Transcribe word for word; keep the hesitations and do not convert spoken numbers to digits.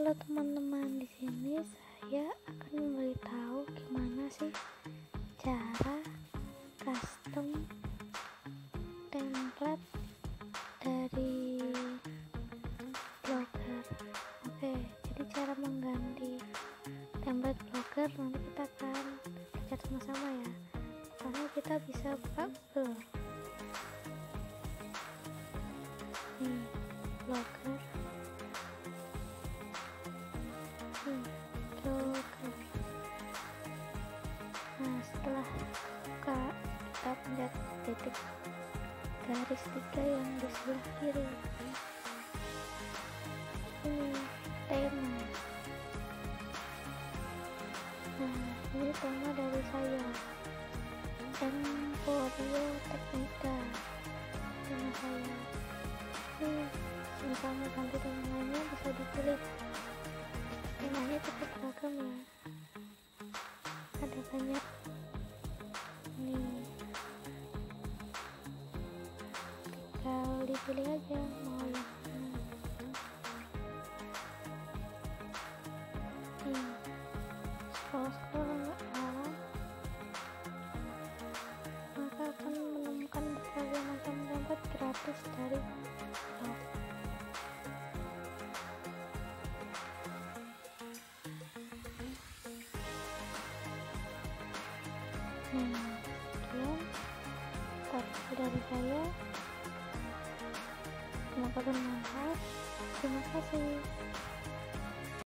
Halo teman-teman, di sini saya akan memberitahu gimana sih cara custom template dari Blogger. Oke, jadi cara mengganti template Blogger nanti kita akan belajar sama-sama ya. Karena kita bisa buka Google. Nih, Blogger. Hmm, Blogger. Nah, setelah buka, kita pencet titik garis tiga yang di sebelah kiri. Ini tema. Nah, ini tema dari saya. Emporio Technica. Tema saya. Ini misalnya ganti tema lainnya bisa dipilih. Temanya cukup beragam ya. Ada banyak. Nih. Tinggal dipilih aja mau yang mana. Nih. Scroll-scroll ke bawah, maka akan menemukan berbagai macam template gratis dari blog. Nah, sekian tutorial dari saya. Semoga bermanfaat. Terima kasih.